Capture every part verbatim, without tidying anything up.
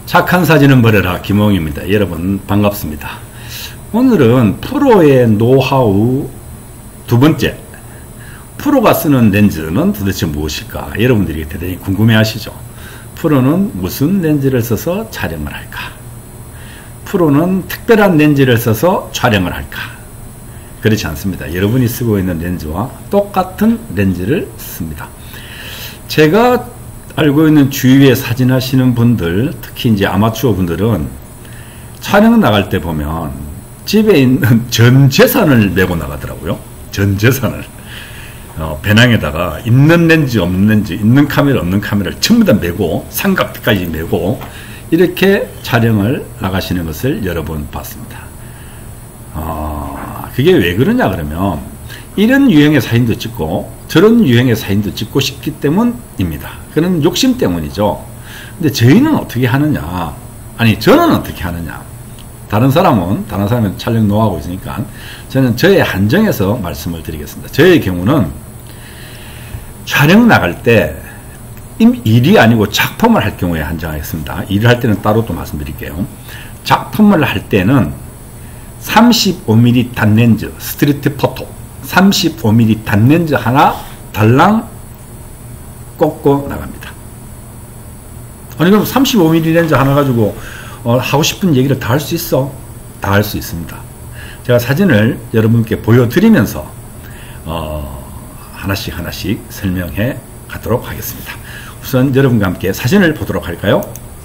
착한 사진은 버려라. 김홍입니다. 여러분 반갑습니다. 오늘은 프로의 노하우 두 번째, 프로가 쓰는 렌즈는 도대체 무엇일까? 여러분들이 대단히 궁금해 하시죠. 프로는 무슨 렌즈를 써서 촬영을 할까? 프로는 특별한 렌즈를 써서 촬영을 할까? 그렇지 않습니다. 여러분이 쓰고 있는 렌즈와 똑같은 렌즈를 씁니다. 제가 알고 있는 주위에 사진 하시는 분들, 특히 이제 아마추어 분들은 촬영 나갈 때 보면 집에 있는 전 재산을 메고 나가더라고요. 전 재산을. 어, 배낭에다가 있는 렌즈, 없는 렌즈, 있는 카메라, 없는 카메라를 전부 다 메고, 삼각대까지 메고, 이렇게 촬영을 나가시는 것을 여러 번 봤습니다. 어, 그게 왜 그러냐 그러면, 이런 유형의 사진도 찍고, 저런 유형의 사진도 찍고 싶기 때문입니다. 그런 욕심 때문이죠. 근데 저희는 어떻게 하느냐, 아니 저는 어떻게 하느냐, 다른 사람은 다른 사람은 촬영 노하우가 있으니까 저는 저의 한정에서 말씀을 드리겠습니다. 저의 경우는 촬영 나갈 때 일이 아니고 작품을 할 경우에 한정하겠습니다. 일을 할 때는 따로 또 말씀드릴게요. 작품을 할 때는 삼십오 밀리미터 단렌즈 스트리트 포토 삼십오 밀리미터 단렌즈 하나 달랑 꽂고 나갑니다. 아니 그럼 삼십오 밀리미터 렌즈 하나 가지고 어, 하고 싶은 얘기를 다 할 수 있어? 다 할 수 있습니다. 제가 사진을 여러분께 보여드리면서 어, 하나씩 하나씩 설명해 가도록 하겠습니다. 우선 여러분과 함께 사진을 보도록 할까요?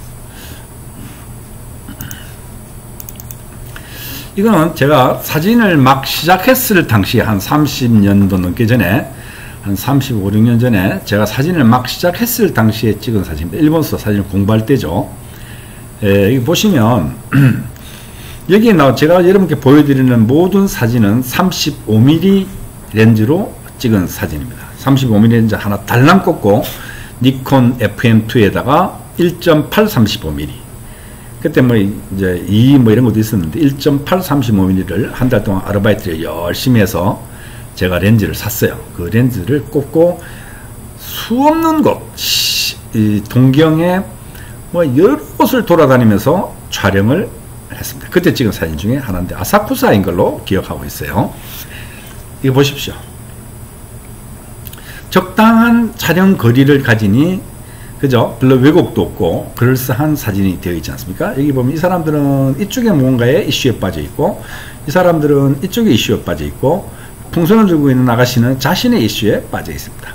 이거는 제가 사진을 막 시작했을 당시 한 삼십 년도 넘게 전에, 한 삼십오, 육 년 전에 제가 사진을 막 시작했을 당시에 찍은 사진입니다. 일본서 사진을 공부할 때죠. 예, 여기 보시면 여기 나 제가 여러분께 보여드리는 모든 사진은 삼십오 밀리미터 렌즈로 찍은 사진입니다. 삼십오 밀리미터 렌즈 하나 달랑 꽂고 니콘 에프엠 투에다가 일 점 팔 삼십오 밀리미터, 그때 뭐 이제 이 뭐 이런 것도 있었는데 일 점 팔 삼십오 밀리미터를 한 달 동안 아르바이트를 열심히 해서 제가 렌즈를 샀어요. 그 렌즈를 꽂고 수없는 곳, 이 동경에 뭐 여러 곳을 돌아다니면서 촬영을 했습니다. 그때 찍은 사진 중에 하나인데 아사쿠사인 걸로 기억하고 있어요. 이거 보십시오. 적당한 촬영 거리를 가지니, 그죠? 별로 왜곡도 없고 그럴싸한 사진이 되어 있지 않습니까? 여기 보면 이 사람들은 이쪽에 무언가의 이슈에 빠져 있고, 이 사람들은 이쪽에 이슈에 빠져 있고, 풍선을 들고 있는 아가씨는 자신의 이슈에 빠져 있습니다.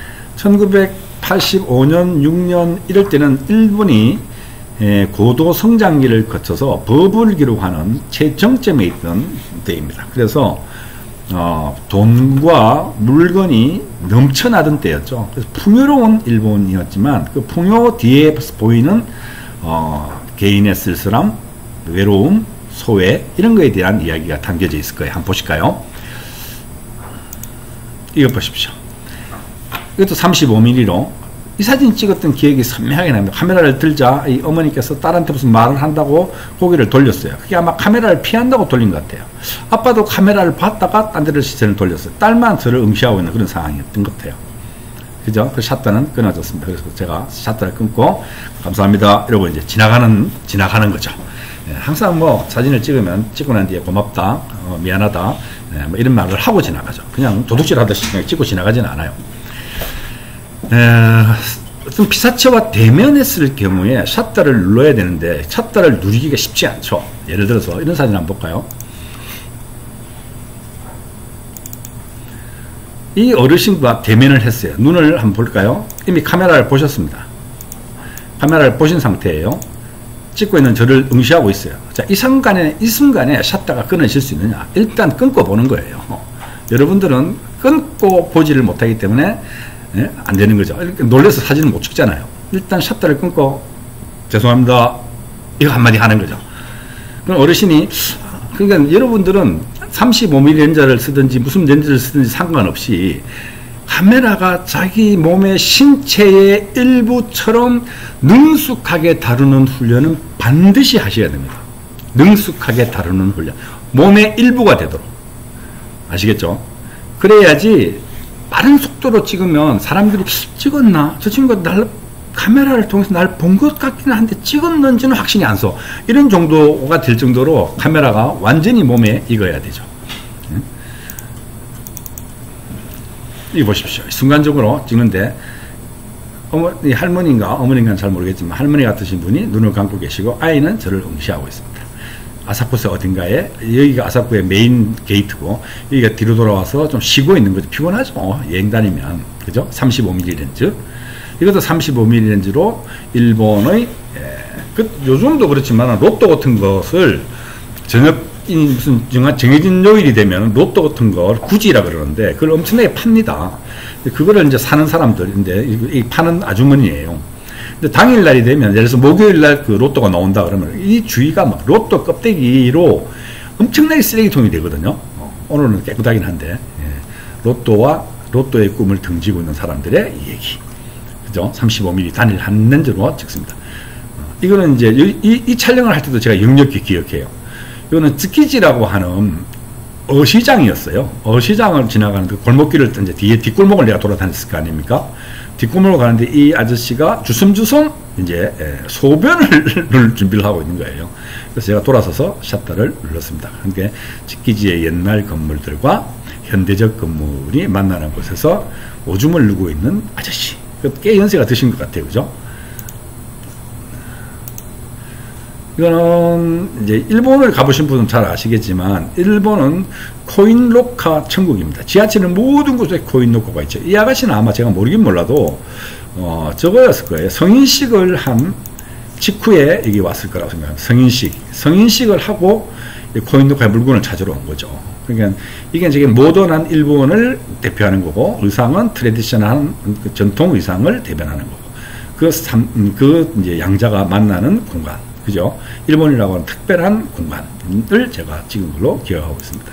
천구백팔십오 년, 육 년 이럴 때는 일본이 고도 성장기를 거쳐서 버블을 기록하는 최정점에 있던 때입니다. 그래서 어, 돈과 물건이 넘쳐나던 때였죠. 그래서 풍요로운 일본이었지만 그 풍요 뒤에 보이는 어, 개인의 쓸쓸함, 외로움, 소외 이런 거에 대한 이야기가 담겨져 있을 거예요. 한번 보실까요? 이거 보십시오. 이것도 삼십오 밀리미터로 이 사진 찍었던 기억이 선명하게 납니다. 카메라를 들자 이 어머니께서 딸한테 무슨 말을 한다고 고개를 돌렸어요. 그게 아마 카메라를 피한다고 돌린 것 같아요. 아빠도 카메라를 봤다가 딴 데를 시선을 돌렸어요. 딸만 저를 응시하고 있는 그런 상황이었던 것 같아요. 그죠? 그 샷단은 끊어졌습니다. 그래서 제가 샷단을 끊고 감사합니다 이러고 이제 지나가는 지나가는 거죠. 예, 항상 뭐 사진을 찍으면 찍고 난 뒤에 고맙다, 어, 미안하다, 예, 뭐 이런 말을 하고 지나가죠. 그냥 도둑질 하듯이 그냥 찍고 지나가지는 않아요. 에, 어떤 피사체와 대면했을 경우에 샷다를 눌러야 되는데 샷다를 누르기가 쉽지 않죠. 예를 들어서 이런 사진 한번 볼까요? 이 어르신과 대면을 했어요. 눈을 한번 볼까요? 이미 카메라를 보셨습니다. 카메라를 보신 상태예요. 찍고 있는 저를 응시하고 있어요. 자, 이 순간에 이 순간에 샷다가 끊어질 수 있느냐? 일단 끊고 보는 거예요. 여러분들은 끊고 보지를 못하기 때문에 예? 안 되는 거죠. 놀래서 사진을 못 찍잖아요. 일단 샷다를 끊고 죄송합니다 이거 한마디 하는 거죠. 그럼 어르신이, 그러니까 여러분들은 삼십오 밀리미터 렌즈를 쓰든지 무슨 렌즈를 쓰든지 상관없이 카메라가 자기 몸의 신체의 일부처럼 능숙하게 다루는 훈련은 반드시 하셔야 됩니다. 능숙하게 다루는 훈련, 몸의 일부가 되도록. 아시겠죠? 그래야지 빠른 속도로 찍으면 사람들이 찍었나? 저 친구가 날 카메라를 통해서 날 본 것 같기는 한데 찍었는지는 확신이 안 서. 이런 정도가 될 정도로 카메라가 완전히 몸에 익어야 되죠. 이거 보십시오. 순간적으로 찍는데 어머, 할머니인가 어머니인가 잘 모르겠지만 할머니 같으신 분이 눈을 감고 계시고 아이는 저를 응시하고 있습니다. 아사쿠사 어딘가에, 여기가 아사쿠의 메인 게이트고 여기가 뒤로 돌아와서 좀 쉬고 있는 거죠. 피곤하죠. 여행 다니면. 그죠? 삼십오 밀리미터 렌즈. 이것도 삼십오 밀리미터 렌즈로 일본의 예, 그 요즘도 그렇지만 로또 같은 것을 저녁 무슨 정해진 요일이 되면 로또 같은 걸 구지라 그러는데 그걸 엄청나게 팝니다. 그거를 이제 사는 사람들인데 이 파는 아주머니예요. 근데 당일날이 되면 예를 들어서 목요일날 그 로또가 나온다 그러면 이 주위가 막 로또 껍데기로 엄청나게 쓰레기통이 되거든요. 어, 오늘은 깨끗하긴 한데 예. 로또와 로또의 꿈을 등지고 있는 사람들의 얘기. 그죠? 삼십오 밀리미터 단일 한 렌즈로 찍습니다. 어, 이거는 이제 이, 이, 이 촬영을 할 때도 제가 역력히 기억해요. 이거는 츠키지라고 하는 어시장이었어요. 어시장을 지나가는 그 골목길을 이제 뒤에 뒷골목을 내가 돌아다녔을 거 아닙니까? 뒷골목을 가는데 이 아저씨가 주섬주섬 이제 소변을 준비를 하고 있는 거예요. 그래서 제가 돌아서서 샷터를 눌렀습니다. 그러니까 츠키지의 옛날 건물들과 현대적 건물이 만나는 곳에서 오줌을 누고 있는 아저씨. 꽤 연세가 드신 것 같아요. 그죠? 이거는 이제 일본을 가보신 분은 잘 아시겠지만 일본은 코인로카 천국입니다. 지하철은 모든 곳에 코인로카가 있죠. 이 아가씨는 아마 제가 모르긴 몰라도 어 저거였을 거예요. 성인식을 한 직후에 여기 왔을 거라고 생각합니다. 성인식 성인식을 하고 코인로카의 물건을 찾으러 온 거죠. 그러니까 이게 이제 모던한 일본을 대표하는 거고 의상은 트레디셔널한 그 전통 의상을 대변하는 거고 그, 삼, 그 이제 양자가 만나는 공간. 그죠? 일본이라고 하는 특별한 공간을 제가 찍은 걸로 기억하고 있습니다.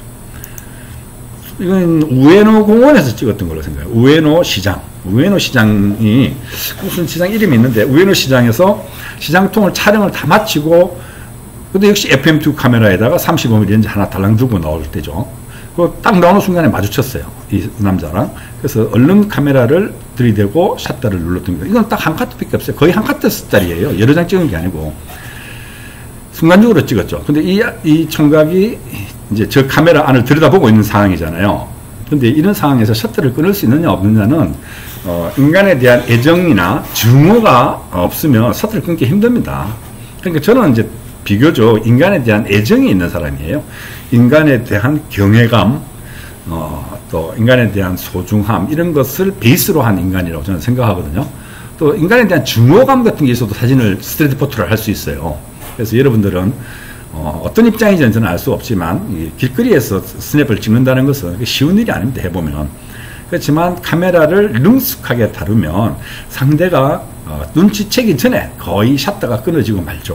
이건 우에노 공원에서 찍었던 걸로 생각해요. 우에노 시장. 우에노 시장이 무슨 시장 이름이 있는데 우에노 시장에서 시장통을 촬영을 다 마치고 근데 역시 에프엠 투 카메라에다가 삼십오 밀리미터 렌즈 하나 달랑 들고 나올 때죠. 그 딱 나오는 순간에 마주쳤어요. 이 남자랑. 그래서 얼른 카메라를 들이대고 샷터를 눌렀던 거예요. 이건 딱 한 카트밖에 없어요. 거의 한 카트짜리예요. 여러 장 찍은 게 아니고. 순간적으로 찍었죠. 근데 이, 이 청각이 이제 저 카메라 안을 들여다보고 있는 상황이잖아요. 근데 이런 상황에서 셔터를 끊을 수 있느냐 없느냐는 어, 인간에 대한 애정이나 증오가 없으면 셔터를 끊기 힘듭니다. 그러니까 저는 이제 비교적 인간에 대한 애정이 있는 사람이에요. 인간에 대한 경외감, 어, 또 인간에 대한 소중함 이런 것을 베이스로 한 인간이라고 저는 생각하거든요. 또 인간에 대한 증오감 같은 게 있어도 사진을 스트레이트 포트를 할 수 있어요. 그래서 여러분들은 어, 어떤 입장인지는 저는 알 수 없지만 이 길거리에서 스냅을 찍는다는 것은 쉬운 일이 아닙니다. 해보면. 그렇지만 카메라를 능숙하게 다루면 상대가 어, 눈치채기 전에 거의 샷터가 끊어지고 말죠.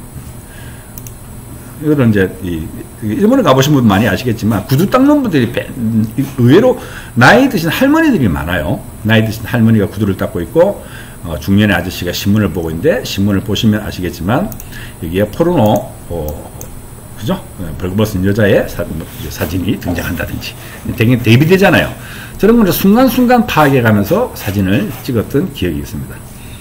이거는 이제 이, 일본에 가보신 분 많이 아시겠지만 구두 닦는 분들이 의외로 나이 드신 할머니들이 많아요. 나이 드신 할머니가 구두를 닦고 있고 어, 중년의 아저씨가 신문을 보고 있는데 신문을 보시면 아시겠지만 여기에 포르노 어, 그죠? 벌거벗은 여자의 사, 사진이 등장한다든지 되게 대비되잖아요. 저런 걸 순간순간 파악해가면서 사진을 찍었던 기억이 있습니다.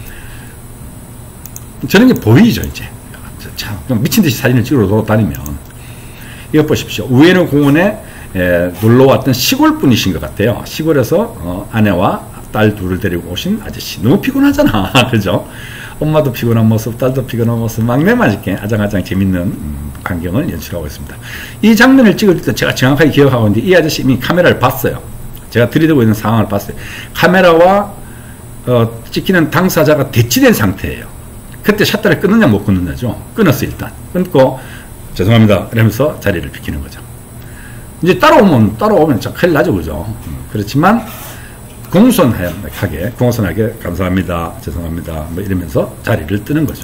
저런 게 보이죠 이제. 참 미친듯이 사진을 찍으러 돌아다니면 이거 보십시오. 우에노 공원에 에, 놀러왔던 시골 분이신 것 같아요. 시골에서 어, 아내와 딸 둘을 데리고 오신 아저씨. 너무 피곤하잖아. 그죠? 엄마도 피곤한 모습, 딸도 피곤한 모습, 막내만 이렇게 아장아장 재밌는 음, 광경을 연출하고 있습니다. 이 장면을 찍을 때 제가 정확하게 기억하고 있는데 이 아저씨 이미 카메라를 봤어요. 제가 들이대고 있는 상황을 봤어요. 카메라와 어, 찍히는 당사자가 대치된 상태예요. 그때 샷터를 끊느냐 못 끊느냐죠. 끊었어요. 일단 끊고 죄송합니다 이러면서 자리를 비키는 거죠. 이제 따라오면 따라오면 참 큰일 나죠. 그죠? 음, 그렇지만 공손하게 공손하게 감사합니다 죄송합니다 뭐 이러면서 자리를 뜨는 거죠.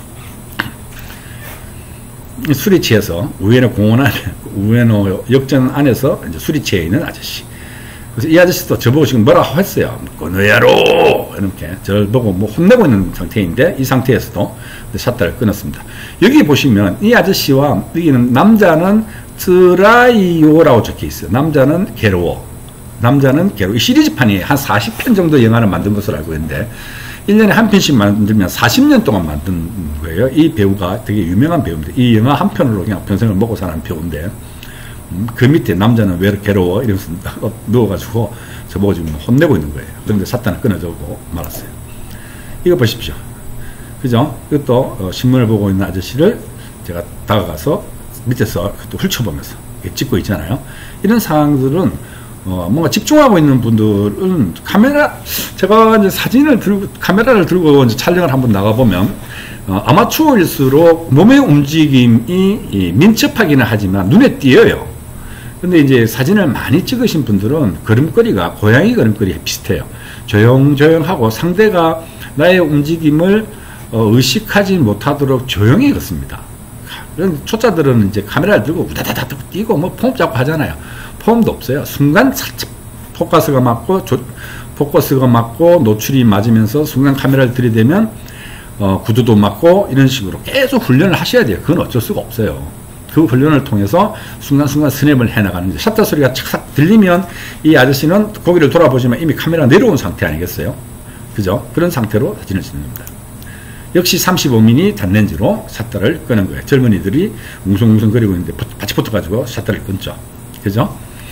술이 취해서 우에노 공원 안에 우에노 역전 안에서 이제 술이 취해 있는 아저씨. 그래서 이 아저씨도 저보고 지금 뭐라고 했어요. 끊어야로 이렇게 저를 보고 뭐 혼내고 있는 상태인데 이 상태에서도 샷터를 끊었습니다. 여기 보시면 이 아저씨와 여기는 남자는 트라이오라고 적혀 있어요. 남자는 괴로워. 남자는 괴로워. 이 시리즈판이 한 사십 편 정도 영화를 만든 것으로 알고 있는데 일 년에 한 편씩 만들면 사십 년 동안 만든 거예요. 이 배우가 되게 유명한 배우입니다. 이 영화 한 편으로 그냥 평생을 먹고 사는 배우인데, 음, 그 밑에 남자는 왜 이렇게 괴로워? 이러면서 누워가지고 저보고 지금 혼내고 있는 거예요. 그런데 삿단을 끊어주고 말았어요. 이거 보십시오. 그죠? 이것도 어, 신문을 보고 있는 아저씨를 제가 다가가서 밑에서 또 훑쳐보면서 찍고 있잖아요. 이런 상황들은 어, 뭔가 집중하고 있는 분들은 카메라, 제가 이제 사진을 들고, 카메라를 들고 이제 촬영을 한번 나가보면, 어, 아마추어일수록 몸의 움직임이 민첩하기는 하지만 눈에 띄어요. 근데 이제 사진을 많이 찍으신 분들은 걸음걸이가 고양이 걸음걸이에 비슷해요. 조용조용하고 상대가 나의 움직임을 어, 의식하지 못하도록 조용히 걷습니다. 그런 초짜들은 이제 카메라를 들고 우다다다 뛰고 뭐 폼 잡고 하잖아요. 폼도 없어요. 순간 살짝 포커스가 맞고 조, 포커스가 맞고 노출이 맞으면서 순간 카메라를 들이대면 어, 구두도 맞고 이런 식으로 계속 훈련을 하셔야 돼요. 그건 어쩔 수가 없어요. 그 훈련을 통해서 순간순간 스냅을 해나가는 거죠. 셔터 소리가 착착 들리면 이 아저씨는 고개를 돌아보시면 이미 카메라가 내려온 상태 아니겠어요? 그죠? 그런 상태로 사진을 찍는 겁니다. 역시 삼십오 밀리미터 단렌즈로 셔터를 끄는 거예요. 젊은이들이 웅성웅성거리고 있는데 같이 붙어가지고 셔터를 끊죠. 그죠?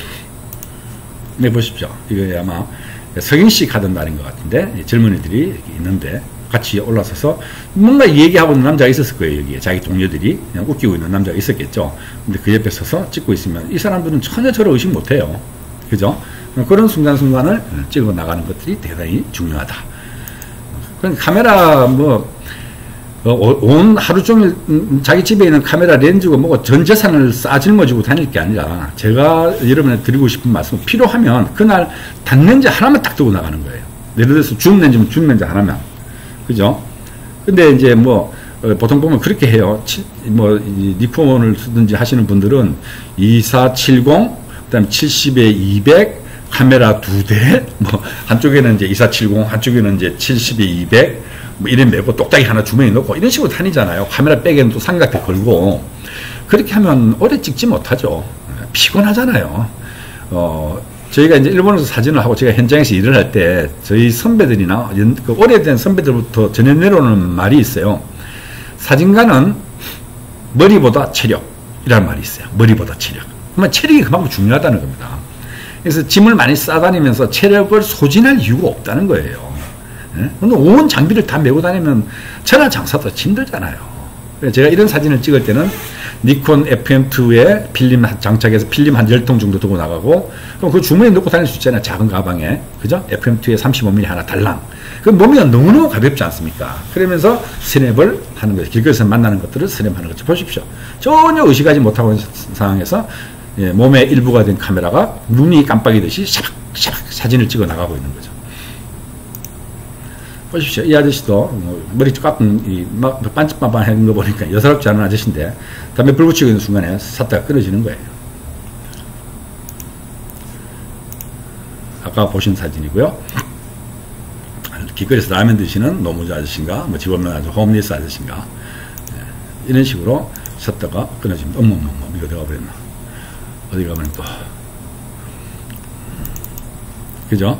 네, 보십시오. 이거 아마 서경식 하던 날인 것 같은데 젊은이들이 있는데 같이 올라서서 뭔가 얘기하고 있는 남자가 있었을 거예요. 여기에 자기 동료들이 그냥 웃기고 있는 남자가 있었겠죠. 근데 그 옆에 서서 찍고 있으면 이 사람들은 전혀 저를 의식 못해요. 그죠? 그런 순간순간을 찍어 나가는 것들이 대단히 중요하다. 그러니까 카메라 뭐 온 하루 종일 자기 집에 있는 카메라 렌즈고 뭐고 전 재산을 싸 짊어지고 다닐 게 아니라 제가 여러분한테 드리고 싶은 말씀은 필요하면 그날 단렌즈 하나만 딱 들고 나가는 거예요. 예를 들어서 줌 렌즈면 줌 렌즈 하나만. 그죠? 근데 이제 뭐 보통 보면 그렇게 해요. 치, 뭐 니콘을 쓰든지 하시는 분들은 이사칠공 그다음에 칠십에 이백 카메라 두 대, 뭐 한쪽에는 이제 이사칠공 한쪽에는 이제 칠십에 이백 뭐 이런 메고 똑딱이 하나 주머니에 넣고 이런 식으로 다니잖아요. 카메라 백에는 또 삼각대 걸고 그렇게 하면 오래 찍지 못하죠. 피곤하잖아요. 어, 저희가 이제 일본에서 사진을 하고 제가 현장에서 일을 할 때 저희 선배들이나 연, 그 오래된 선배들부터 전해 내려오는 말이 있어요. 사진가는 머리보다 체력이라는 말이 있어요. 머리보다 체력. 그러면 체력이 그만큼 중요하다는 겁니다. 그래서 짐을 많이 싸다니면서 체력을 소진할 이유가 없다는 거예요. 근데 온 장비를 다 메고 다니면 천하장사도 힘들잖아요. 제가 이런 사진을 찍을 때는 니콘 에프엠 투에 필름 장착해서 필름 한 열 통 정도 들고 나가고 그럼 그 주머니에 넣고 다닐 수 있잖아요. 작은 가방에. 그죠? 에프엠 투에 삼십오 밀리미터 하나 달랑. 그 몸이 너무너무 가볍지 않습니까? 그러면서 스냅을 하는 거죠. 길거리에서 만나는 것들을 스냅하는 거죠. 보십시오. 전혀 의식하지 못하고 있는 상황에서 예, 몸의 일부가 된 카메라가 눈이 깜빡이듯이 샤박샤박 사진을 찍어 나가고 있는 거죠. 보십시오. 이 아저씨도 뭐 머리 깎은 이 막 반짝반짝한 거 보니까 여사롭지 않은 아저씨인데 담배 불 붙이고 있는 순간에 삿다가 끊어지는 거예요. 아까 보신 사진이고요. 길거리에서 라면 드시는 노무자 아저씨인가 뭐 집 없는 아주 홈리스 아저씨인가 예, 이런 식으로 삿다가 끊어집니다. 어머머머 이거 내가 버렸나 어디 가면 또 그죠?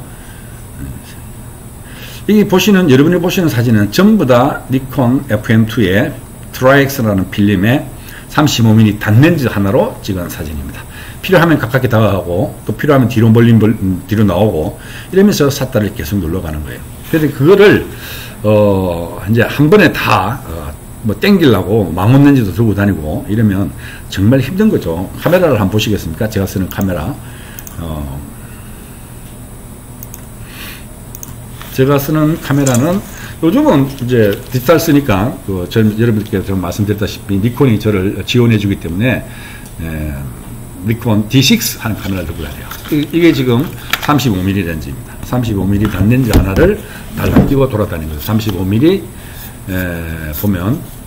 이 보시는, 여러분이 보시는 사진은 전부 다 니콘 에프엠 투의 트라이엑스라는 필름에 삼십오 밀리미터 단렌즈 하나로 찍은 사진입니다. 필요하면 가깝게 다가가고 또 필요하면 뒤로 멀리 뒤로 나오고 이러면서 삿다를 계속 눌러가는 거예요. 그래서 그거를 어 이제 한 번에 다 어 뭐 땡기려고 망원 렌즈도 들고 다니고 이러면 정말 힘든 거죠. 카메라를 한번 보시겠습니까? 제가 쓰는 카메라. 어 제가 쓰는 카메라는 요즘은 이제 디지털 쓰니까 그 저, 여러분들께 제가 말씀드렸다시피 니콘이 저를 지원해 주기 때문에 에, 니콘 디 식스 하는 카메라를 들고 다녀요. 이게 지금 삼십오 밀리미터 렌즈입니다. 삼십오 밀리미터 단렌즈 하나를 달랑 끼고 돌아다니는 거죠. 삼십오 밀리미터 에, 보면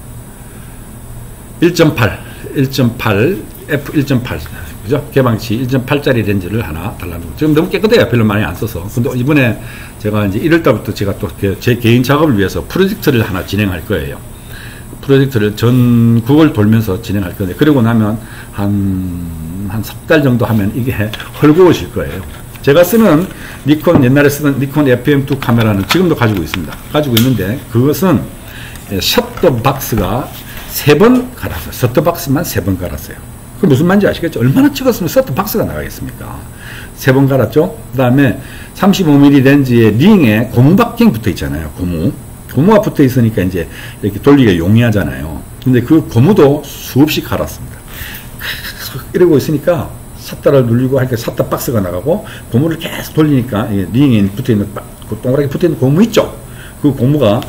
일 점 팔, 일 점 팔, 에프 일 점 팔 그죠? 개방치 일 점 팔짜리 렌즈를 하나 달라는 거. 지금 너무 깨끗해요. 별로 많이 안 써서. 근데 이번에 제가 이제 일월 달부터 제가 또 제 개인 작업을 위해서 프로젝트를 하나 진행할 거예요. 프로젝트를 전국을 돌면서 진행할 건데, 그러고 나면 한, 한 석 달 정도 하면 이게 헐거워질 거예요. 제가 쓰는 니콘, 옛날에 쓰던 니콘 에프엠 투 카메라는 지금도 가지고 있습니다. 가지고 있는데 그것은 셔터 박스가 세 번 갈았어요. 셔터 박스만 세 번 갈았어요. 그 무슨 말인지 아시겠죠? 얼마나 찍었으면 셔터 박스가 나가겠습니까? 세 번 갈았죠. 그 다음에 삼십오 밀리미터 렌즈에 링에 고무바킹 붙어 있잖아요. 고무. 고무가 붙어 있으니까 이제 이렇게 돌리기가 용이하잖아요. 근데 그 고무도 수없이 갈았습니다. 이러고 있으니까 샷다를 눌리고 하니까 샷다 박스가 나가고 고무를 계속 돌리니까 링에 붙어 있는 그 동그랗게 붙어 있는 고무 있죠? 그 고무가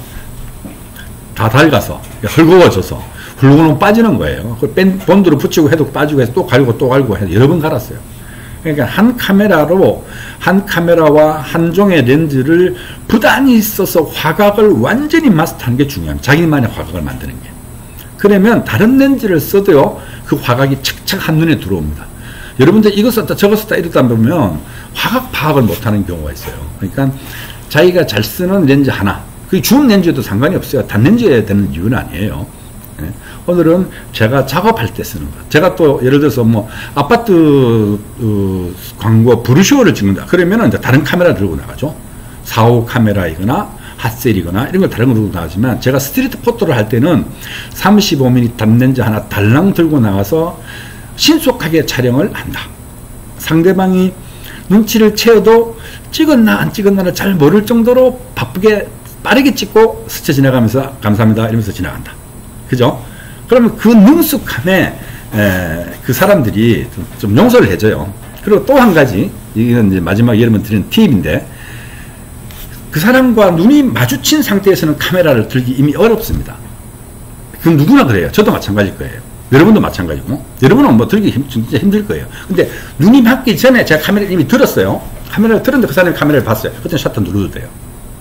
다 닳아서 헐거워져서 훌렁훌렁 빠지는 거예요. 그걸 뺀 본드로 붙이고 해도 빠지고 해서 또 갈고 또 갈고 해서 여러 번 갈았어요. 그러니까 한 카메라로 한 카메라와 한 종의 렌즈를 부단히 써서 화각을 완전히 마스터하는 게 중요합니다. 자기만의 화각을 만드는 게. 그러면 다른 렌즈를 써도요, 그 화각이 착착 한눈에 들어옵니다. 여러분들 이거 썼다 저거 썼다 이러다 보면 화각 파악을 못하는 경우가 있어요. 그러니까 자기가 잘 쓰는 렌즈 하나, 그 줌 렌즈에도 상관이 없어요. 단렌즈에 되는 이유는 아니에요. 네. 오늘은 제가 작업할 때 쓰는 것. 제가 또 예를 들어서 뭐 아파트 어, 광고 브루쇼를 찍는다. 그러면은 이제 다른 카메라 들고 나가죠. 사호 카메라이거나 핫셀이거나 이런 걸 다른 거 들고 나가지만 제가 스트리트 포토를 할 때는 삼십오 밀리미터 단렌즈 하나 달랑 들고 나가서 신속하게 촬영을 한다. 상대방이 눈치를 채워도 찍었나 안 찍었나를 잘 모를 정도로 바쁘게 빠르게 찍고 스쳐 지나가면서 감사합니다 이러면서 지나간다. 그죠? 그러면 그 능숙함에 에, 그 사람들이 좀, 좀 용서를 해줘요. 그리고 또 한 가지, 이건 이제 마지막에 여러분 드리는 팁인데, 그 사람과 눈이 마주친 상태에서는 카메라를 들기 이미 어렵습니다. 그건 누구나 그래요. 저도 마찬가지일 거예요. 여러분도 마찬가지고, 여러분은 뭐 들기 힘, 진짜 힘들 거예요. 근데 눈이 맞기 전에 제가 카메라를 이미 들었어요. 카메라를 들었는데 그 사람이 카메라를 봤어요. 그때는 셔터 누르도 돼요.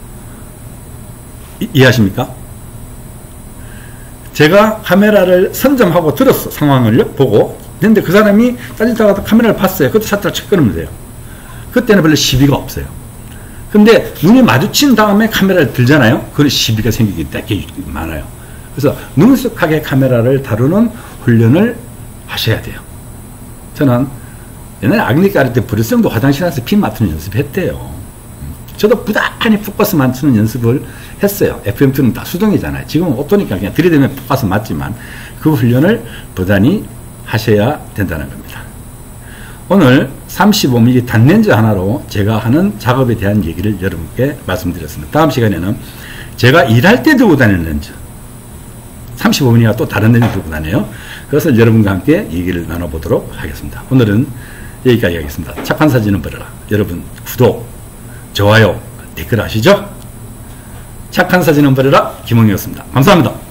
이, 이해하십니까? 제가 카메라를 선점하고 들었어. 상황을 보고. 근데 그 사람이 따지다가 카메라를 봤어요. 그때 샷터를 책 끊으면 돼요. 그때는 별로 시비가 없어요. 근데 눈이 마주친 다음에 카메라를 들잖아요. 그런 시비가 생기기 되게 많아요. 그래서 능숙하게 카메라를 다루는 훈련을 하셔야 돼요. 저는 옛날에 아그니 까를 때 브레성도 화장실 안에서 핀 맞추는 연습했대요. 저도 부단히 포커스 맞추는 연습을 했어요. 에프엠 투는 다 수동이잖아요. 지금은 오토니까 그냥 들이대면 포커스 맞지만 그 훈련을 부단히 하셔야 된다는 겁니다. 오늘 삼십오 밀리미터 단렌즈 하나로 제가 하는 작업에 대한 얘기를 여러분께 말씀드렸습니다. 다음 시간에는 제가 일할 때 들고 다니는 렌즈, 삼십오 밀리미터가 또 다른 렌즈 들고 다녀요. 그것을 여러분과 함께 얘기를 나눠보도록 하겠습니다. 오늘은 여기까지 하겠습니다. 착한 사진은 버려라. 여러분 구독, 좋아요, 댓글 하시죠? 착한 사진은 버려라. 김홍이었습니다. 감사합니다.